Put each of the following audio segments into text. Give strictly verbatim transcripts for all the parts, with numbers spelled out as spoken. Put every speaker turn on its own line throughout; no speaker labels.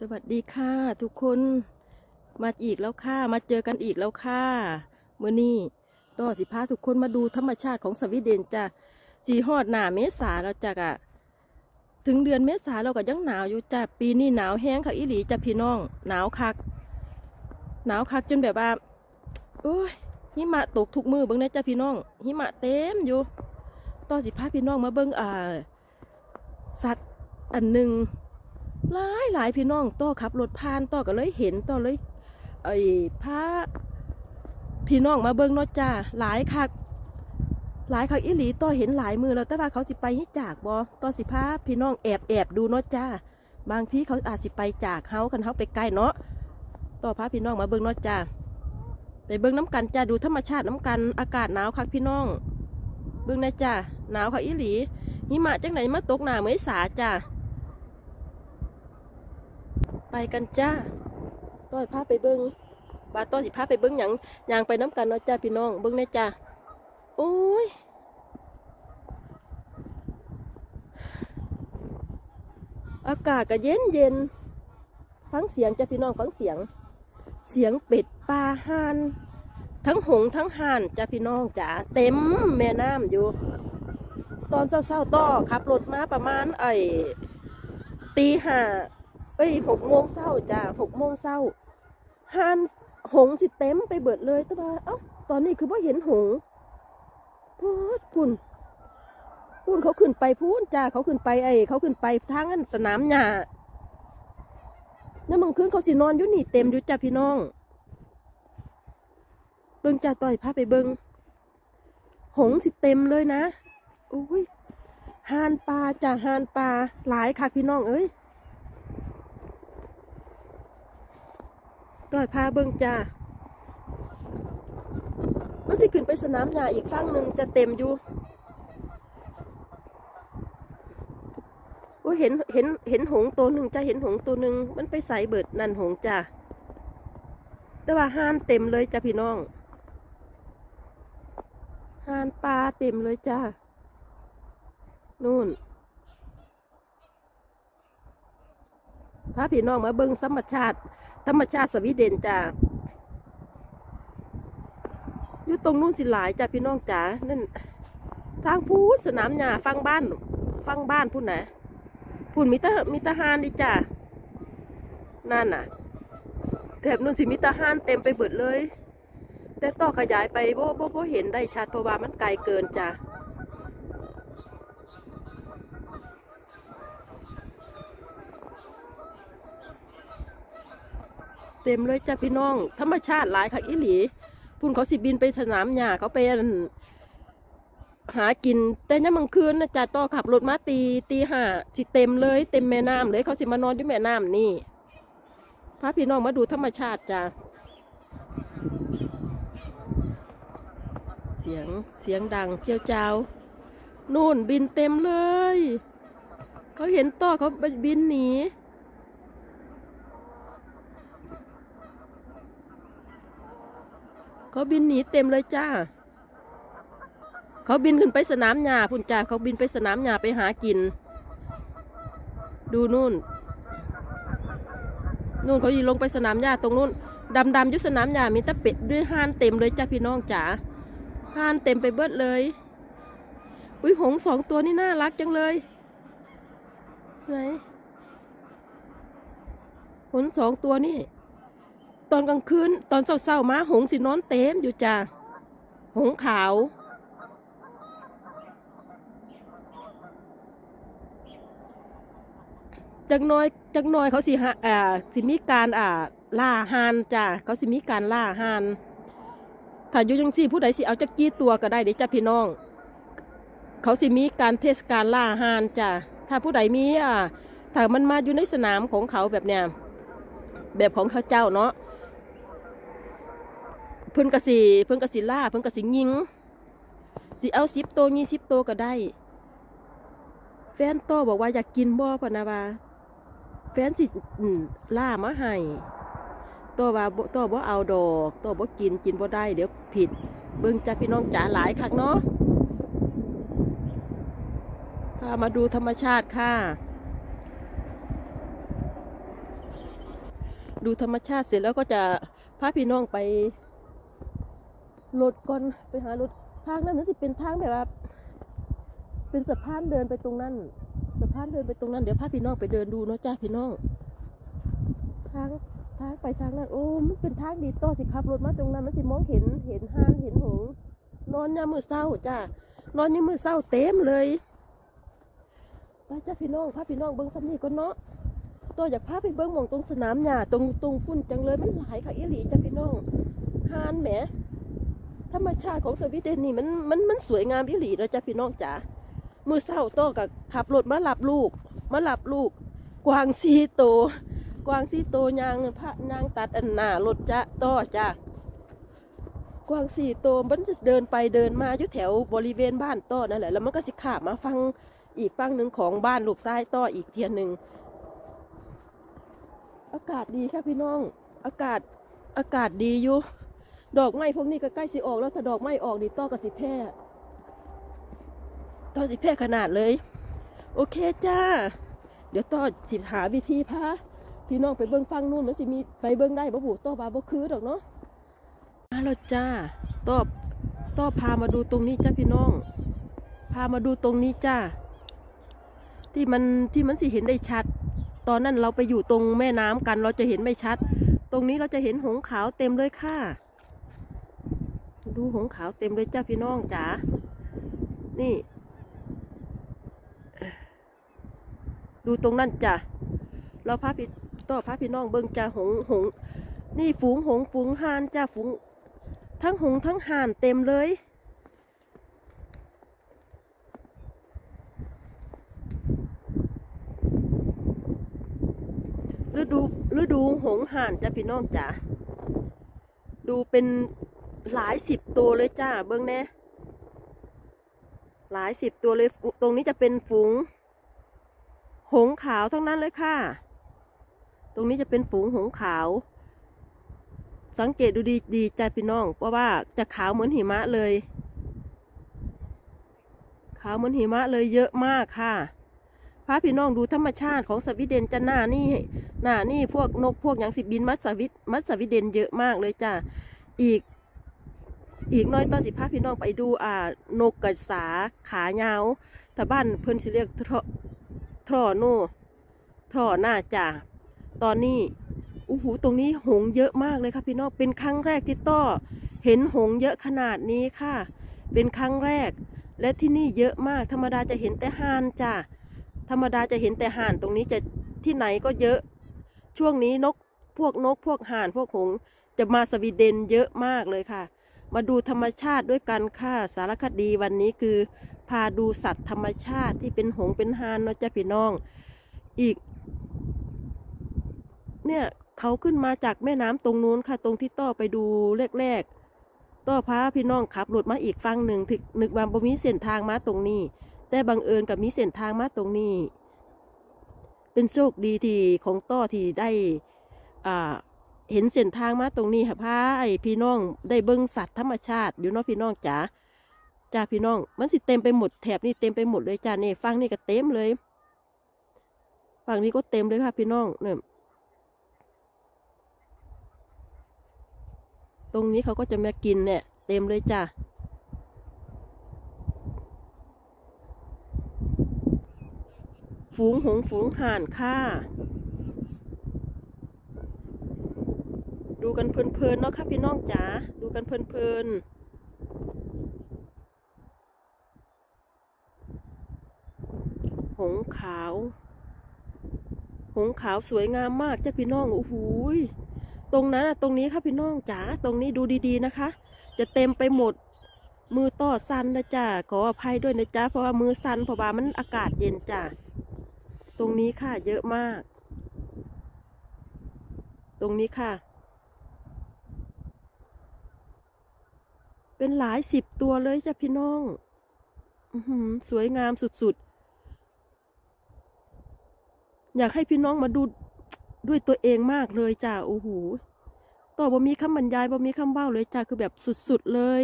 สวัสดีค่ะทุกคนมาอีกแล้วค่ะมาเจอกันอีกแล้วค่ะเมื่อนี้ต่อสิพาทุกคนมาดูธรรมชาติของสวีเดนจ้ะสีฮอดหนาเมษาแล้วจ้ะกะถึงเดือนเมษาเราก็ยังหนาวอยู่จ้ะปีนี้หนาวแห้งค่ะอีหลีจ้ะพี่น้องหนาวคักหนาวคักจนแบบว่าโอ้ยหิมะตกทุกมือเบิ่งนะจ้ะพี่น้องหิมะเต็มอยู่ต่อสิพาพี่น้องมาเบิ่งอ่าสัตว์อันหนึ่งหลายหลายพี่น้องต่อขับรถผ่านต่อก็เลยเห็นต่อเลยไอ้พาพี่น้องมาเบิ่งเนาะจ้าหลายคักหลายคักอีหลีต่อเห็นหลายมือแล้วแต่ว่าเขาสิไปให้จากบ่ต่อสิพาพี่น้องแอบแอบดูเนาะจ้าบางทีเขาอาจสิไปจากเฮาคันเฮาไปใกล้เนาะต่อพาพี่น้องมาเบิ่งเนาะจ้าไปเบิ่งน้ำกันจ้าดูธรรมชาติน้ำกันอากาศหนาวคักพี่น้องเบิ่งนะจ้าหนาวคักอีหลีหิมะจังไหนมาตกหน้าเมษาจ้าไปกันจ้าต้อยพาไปเบิ้งบาต้อยสิพาไปเบิ้งหยังยางไปน้ำกันเนาะจ้าพี่น้องเบิ้งแน่จ้าโอ้ยอากาศก็เย็นเย็นฟังเสียงจ้าพี่น้องฟังเสียงเสียงเป็ดปลาห่านทั้งหงทั้งห่านจ้าพี่น้องจ้าเต็มแม่น้ำอยู่ตอนเช้าๆต่อขับรถมาประมาณไอ้ตีห้าเอ้ยหกโมงเช้าจ้าหกโมงเช้าห่านหงสิเต็มไปเบิดเลยแต่ว่าเอ้าตอนนี้คือว่าเห็นหงพูดพุ่นพุ่นเขาขึ้นไปพูนจ้าเขาขึ้นไปไอ้เขาขึ้นไปทางสนามหญ้าเนี่ยมึงคืนเขาสินอนอยู่นี่เต็มอยู่จ้าพี่น้องเบิ้งจ้าต่อยพาไปเบิ้งหงสิเต็มเลยนะโอ้ยห่านปลาจ้าห่านปลาหลายค่ะพี่น้องเอ้ยต่อยพาเบิ้งจ้ามันจะขึ้นไปสนามหญ้าอีกฝั่งหนึ่งจะเต็มอยู่โอ้เห็นเห็นเห็นหงตัวหนึ่งจะเห็นหงตัวหนึ่งมันไปใส่เบิดนั่นหงจ้าแต่ว่าห่านเต็มเลยจ้าพี่น้องห่านปลาเต็มเลยจ้านู่นพาพี่น้องมาเบิ้งธรรมชาติธรรมชาติสวีเดนจ้าอยู่ตรงนู้นสิหลายจ้าพี่น้องจ๋านั่นทางพูดสนามหญ้าฟังบ้านฟังบ้านพูดนะพูดมีตามีทหารดิจ้านั่นน่ะแถบนู้นสิมีทหารเต็มไปเบิดเลยแต่ต่อขยายไปโบโบโบเห็นได้ชัดเพราะว่ามันไกลเกินจ้าเต็มเลยจ้าพี่น้องธรรมชาติหลายค่ะอีหลีพุ่นเขาสิบินไปสนามหญ้าเขาไปหากินแต่ยังมังคืนนะจ้าต่อขับรถมาตีตีห้าสิเต็มเลยเต็มแม่น้ำเลยเขาสิมานอนอยู่แม่น้ำนี่พาพี่น้องมาดูธรรมชาติจ้าเสียงเสียงดังเจียวจ้าวนู่นบินเต็มเลยเขาเห็นต่อเขาบินหนีเขาบินหนีเต็มเลยจ้าเขาบินขึ้นไปสนามหญ้าพุ่นจ้าเขาบินไปสนามหญ้าไปหากินดูนู่นนู่นเขาอยู่ลงไปสนามหญ้าตรงนู่นดำดำอยู่สนามหญ้ามีตะเป็ดด้วยห่านเต็มเลยจ้าพี่น้องจ๋าห่านเต็มไปเบิดเลยอุ้ยหงสองตัวนี่น่ารักจังเลยไหนหงสองตัวนี่ตอนกลางคืนตอนเช้าๆมาหงสินอนเต็มอยู่จ้าหงขาวจักน้อยจักน้อยเขาสิฮะอ่าสิมีการอ่าล่าห่านจ้าเขาสิมีการล่าห่านถ้าอยู่ยังสี่ผู้ใดสิเอาจักกี้ตัวก็ได้เดี๋ยวจ้าพี่น้องเขาสิมีการเทศกาลล่าห่านจ้าถ้าผู้ใดมีอ่าถ้ามันมาอยู่ในสนามของเขาแบบเนี้ยแบบของเขาเจ้าเนาะเพิ่นกะสิเพิ่นกะสิล่าเพิ่นกะสิยิงสิเอาสิบโตยี่สิบโตก็ได้แฟนโตบอกว่าอยากกินบ่พะนะว่าแฟนสิล่ามาให้โตว่าโตบ่เอาดอกโตบ่กินกินบ่ได้เดี๋ยวผิดเบิ่งจ้าพี่น้องจ๋าหลายคักเนาะพามาดูธรรมชาติค่ะดูธรรมชาติเสร็จแล้วก็จะพาพี่น้องไปรถก่อนไปหารถทางนั้นมันสิเป็นทางแบบว่าเป็นสะพานเดินไปตรงนั้นสะพานเดินไปตรงนั้นเดี๋ยวพาพี่น้องไปเดินดูเนาะจ้าพี่น้องทางทางไปทางนั้นโอ้มันเป็นทางดีต่อสิขับรถมาตรงนั้นมันสิมองเห็นเห็นห่านเห็นหงส์นอนยามมื้อเช้าจ้านอนยามมื้อเช้าเต็มเลยไปจ้าพี่น้องพาพี่น้องเบิ่งซ้ำนี่ก่อนเนาะตัวอยากพาไปเบิ่งหม่องตรงสนามหญ้าตรงตรงพุ่นจังเลยมันหลายค่ะอีหลีจ้าพี่น้องห่านแหมธรรมชาติของสวีเดนนี่มันมันมันสวยงามอีหลีเนาะจ้าพี่น้องจ๋ามื้อเช้าตัวก็ขับรถมารับลูกมารับลูกกวางสีโตกวางสีโตยางพระยางตัดอันหน้ารถจ้าต่อจ้ากวางสีโตมันจะเดินไปเดินมาอยู่แถวบริเวณบ้านต่อนั่นแหละแล้วมันก็สิข้ามมาฟังอีกฝั่งหนึ่งของบ้านลูกชายต่ออีกเทียนหนึ่งอากาศดีค่ะพี่น้องอากาศอากาศดีอยู่ดอกไม้พวกนี้ก็ใกล้สิออกแล้วถ้าดอกไม้ออกนี่ต่อกับสิแพร่ต่อสิแพร่ขนาดเลยโอเคจ้าเดี๋ยวต่อสิหาวิธีพาพี่น้องไปเบิ้งฟังนู่นมันสิมีไปเบิ้งได้บ่บุต่อบาบ่คือดอกเนาะมาแล้วจ้าต่อต่อพามาดูตรงนี้จ้าพี่น้องพามาดูตรงนี้จ้าที่มันที่มันสิเห็นได้ชัดตอนนั้นเราไปอยู่ตรงแม่น้ำกันเราจะเห็นไม่ชัดตรงนี้เราจะเห็นหงส์ขาวเต็มเลยค่ะดูหงส์ขาวเต็มเลยจ้าพี่น้องจ๋านี่ดูตรงนั้นจ้ะเราพาพี่ต่อพาพี่น้องเบิ่งจ้าหงหงนี่ฝูงหงฝูงห่านจ้าฝูงทั้งหงทั้งห่านเต็มเลยฤดูฤดูหงห่านจ้าพี่น้องจ๋าดูเป็นหลายสิบตัวเลยจ้าเบิ่งแน่หลายสิบตัวเลยตรงนี้จะเป็นฝูงหงขาวทั้งนั้นเลยค่ะตรงนี้จะเป็นฝูงหงขาวสังเกตดูดีดีจ้าพี่น้องเพราะว่าจะขาวเหมือนหิมะเลยขาวเหมือนหิมะเลยเยอะมากค่ะพาพี่น้องดูธรรมชาติของสวีเดนจะหน้านี่หน้านี่พวกนกพวกอย่างสิบินมัดสวิตมัดสวีเดนเยอะมากเลยจ้าอีกอีกน้อยตอนสิพาพี่น้องไปดูอ่านกกระสาขายาวแต่บ้านเพิ่นสิเรียกทรอโน่ทรอหน้าจ้าตอนนี้อู้หูตรงนี้หงเยอะมากเลยค่ะพี่น้องเป็นครั้งแรกที่ต้อเห็นหงเยอะขนาดนี้ค่ะเป็นครั้งแรกและที่นี่เยอะมากธรรมดาจะเห็นแต่ห่านจ้าธรรมดาจะเห็นแต่ห่านตรงนี้จะที่ไหนก็เยอะช่วงนี้นกพวกนกพวกห่านพวกหงจะมาสวีเดนเยอะมากเลยค่ะมาดูธรรมชาติด้วยกันค่ะสารคดีวันนี้คือพาดูสัตว์ธรรมชาติที่เป็นหงเป็นห่านเนาะจ้าพี่น้องอีกเนี่ยเขาขึ้นมาจากแม่น้ำตรงนู้นค่ะตรงที่ต้อไปดูแรกๆต้อพาพี่น้องขับรถมาอีกฝั่งหนึ่งถึกนึกว่าบ่มีเส้นทางมาตรงนี้แต่บังเอิญกับมีเส้นทางมาตรงนี้เป็นโชคดีที่ของต้อที่ได้อ่าเห็นเส้นทางมาตรงนี้ค่ะพาไอพี่น้องได้เบิ่งสัตว์ธรรมชาติอยู่เนาะพี่น้องจ๋าจ้าพี่น้องมันสิเต็มไปหมดแถบนี้เต็มไปหมดเลยจ้าเนี่ยฝั่งนี้ก็เต็มเลยฝั่งนี้ก็เต็มเลยค่ะพี่น้องเนี่ยตรงนี้เขาก็จะมากินเนี่ยเต็มเลยจ้าฝูงหงฝูงห่านค่ะดูกันเพลินๆเนาะค่ะพี่น้องจ๋าดูกันเพลินๆหงขาวหงขาวสวยงามมากจ้าพี่น้องโอ้โหตรงนั้นตรงนี้ค่ะพี่น้องจ๋าตรงนี้ดูดีๆนะคะจะเต็มไปหมดมือต่อสั้นนะจ้าขออภัยด้วยนะจ้าเพราะว่ามือสั้นเพราะว่ามันอากาศเย็นจ้าตรงนี้ค่ะเยอะมากตรงนี้ค่ะเป็นหลายสิบตัวเลยจ้ะพี่น้องอื้อหือสวยงามสุดๆอยากให้พี่น้องมาดูด้วยตัวเองมากเลยจ้ะโอ้โหต่อบ่มีคำบรรยายบ่มีคำเว้าเลยจ้ะคือแบบสุดๆเลย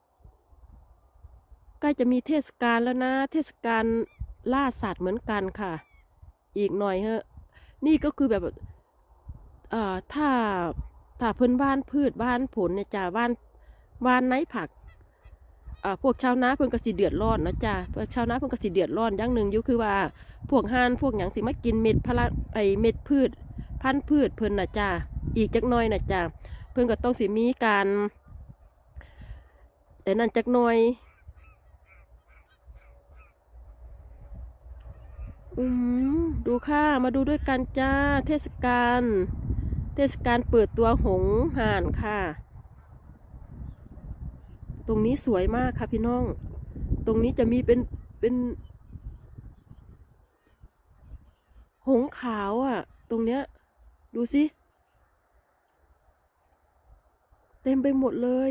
ใกล้จะมีเทศกาลแล้วนะเทศกาลล่าสัตว์เหมือนกันค่ะอีกหน่อยเฮะนี่ก็คือแบบเอ่อถ้าถ้าเพิ่นบ้านพืชบ้านผลเนี่ยจ้าบ้านบ้านไหนผักเอ่อพวกชาวนาเพิ่นก็สิเดือดร้อนเนาะจ้าพวกชาวนาเพิ่นก็สิเดือดร้อนอย่างหนึ่งอยู่คือว่าพวกห่านพวกหยังสิมากินเม็ดพละไอเม็ดพืชพันธุ์พืชเพิ่นน่ะจ้าอีกจักหน่อยน่ะจ้าเพิ่นก็ต้องสิมีการไอ้นั่นจักหน่อยอืมดูค่ะมาดูด้วยกันจ้าเทศกาลเทศกาลเปิดตัวหงส์ห่านค่ะตรงนี้สวยมากค่ะพี่น้องตรงนี้จะมีเป็นเป็นหงส์ขาวอ่ะตรงเนี้ยดูสิเต็มไปหมดเลย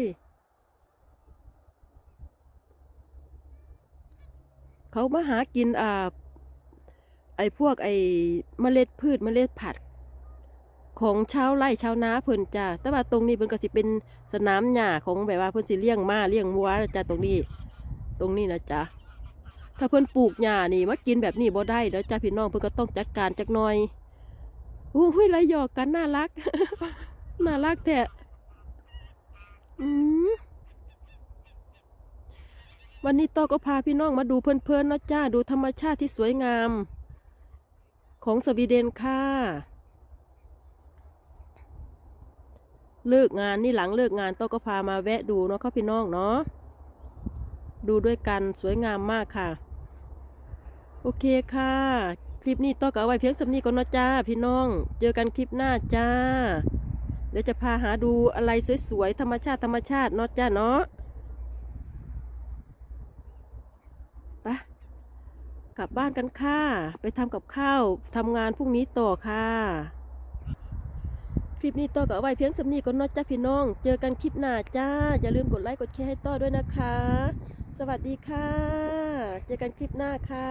เขามาหากินอ่าไอ้พวกไอ้เมล็ดพืชเมล็ดผักของชาวไร่ชาวนาเพิ่นจ้าแต่ว่าตรงนี้เพิ่นก็สิเป็นสนามหญ้าของแบบว่าเพิ่นสิเลี้ยงม้าเลี้ยงวัวนะจ้าตรงนี้ตรงนี้นะจ้าถ้าเพิ่นปลูกหญ้านี่มากินแบบนี้บ่ได้เด้อจ้าพี่น้องเพิ่นก็ต้องจัดการจักหน่อยอู้หู้ยไรหยอกกันน่ารัก น่ารักแท้อืมวันนี้ต้อก็พาพี่น้องมาดูเพลินๆเนาะจ้าดูธรรมชาติที่สวยงามของสวีเดนค่ะเลิกงานนี่หลังเลิกงานต้อก็พามาแวะดูเนาะค่ะพี่น้องเนาะดูด้วยกันสวยงามมากค่ะโอเคค่ะคลิปนี้ต้อก็เอาไว้เพียงสำนี้ก่อนเนาะจ้าพี่น้องเจอกันคลิปหน้าจ้าเดี๋ยวจะพาหาดูอะไรสวยๆธรรมชาติธรรมชาติเนาะจ้าเนาะไปกลับบ้านกันค่ะไปทำกับข้าวทำงานพรุ่งนี้ต่อค่ะคลิปนี้ต้อก็เอาไว้เพียงสำนีก่อนเนาะจ้าพี่น้องเจอกันคลิปหน้าจ้าอย่าลืมกดไลค์กดแชร์ให้ต้อด้วยนะคะสวัสดีค่ะเจอกันคลิปหน้าค่ะ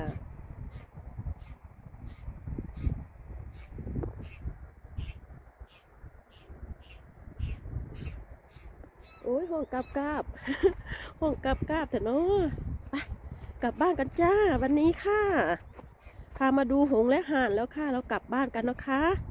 โอ้ยห้องกราบกราบ ห้องกราบกราบแต่เนาะไปกลับบ้านกันจ้าวันนี้ค่ะพามาดูหงส์และห่านแล้วค่ะเรากลับบ้านกันนะคะ